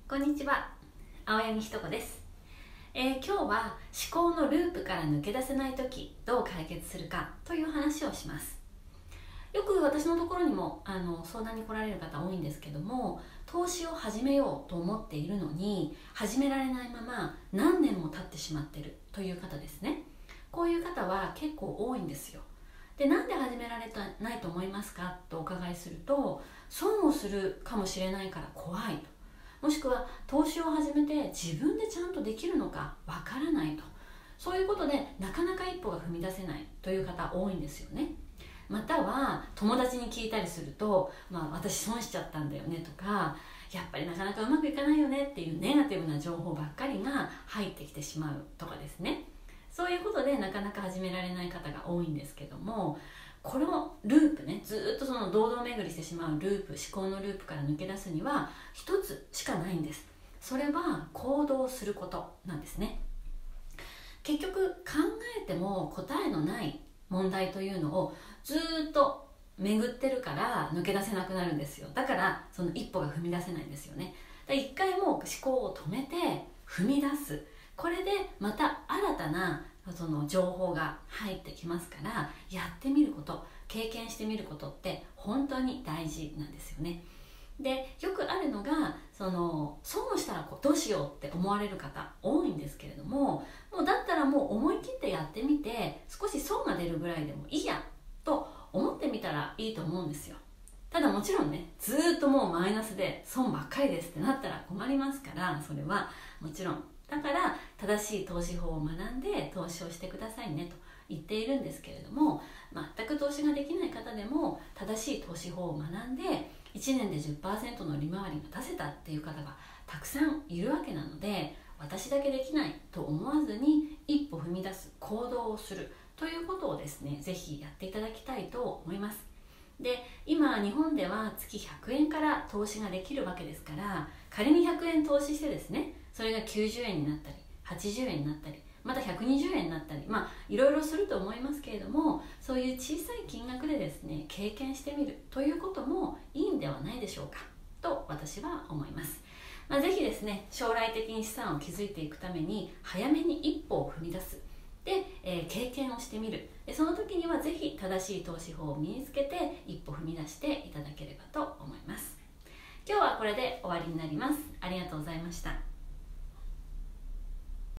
こんにちは、青柳ひと子です。今日は思考のループから抜け出せないときどう解決するかという話をします。よく私のところにも相談に来られる方多いんですけども、投資を始めようと思っているのに始められないまま何年も経ってしまっているという方ですね。こういう方は結構多いんですよ。で、なんで始められないと思いますかとお伺いすると、損をするかもしれないから怖いと、もしくは投資を始めて自分でちゃんとできるのかわからないと、そういうことでなかなか一歩が踏み出せないという方多いんですよね。または友達に聞いたりすると、私損しちゃったんだよねとか、やっぱりなかなかうまくいかないよねっていうネガティブな情報ばっかりが入ってきてしまうとかですね。そういうことでなかなか始められない方が多いんですけども、このループね、ずっとその堂々巡りしてしまうループ、思考のループから抜け出すには一つしかないんです。それは行動することなんですね。結局考えても答えのない問題というのをずっと巡ってるから抜け出せなくなるんですよ。だからその一歩が踏み出せないんですよね。一回もう思考を止めて踏み出す。これでまた新たなその情報が入ってきますから、やってみること、経験してみることって本当に大事なんですよね。で、よくあるのが損をしたらどうしようって思われる方多いんですけれども、だったらもう思い切ってやってみて、少し損が出るぐらいでもいいやと思ってみたらいいと思うんですよ。ただもちろんね、ずっともうマイナスで損ばっかりですってなったら困りますから、それはもちろんだから正しい投資法を学んで投資をしてくださいねと言っているんですけれども、全く投資ができない方でも正しい投資法を学んで1年で 10% の利回りが出せたっていう方がたくさんいるわけなので、私だけできないと思わずに一歩踏み出す行動をするということをですね、ぜひやっていただきたいと思います。で、今日本では月100円から投資ができるわけですから、仮に100円投資してですね、それが90円になったり80円になったりまた120円になったり、いろいろすると思いますけれども、そういう小さい金額でですね、経験してみるということもいいんではないでしょうかと私は思います。ぜひですね、将来的に資産を築いていくために早めに一歩を踏み出す。で、経験をしてみる。その時にはぜひ正しい投資法を身につけて一歩踏み出していただければと思います。今日はこれで終わりになります。ありがとうございました。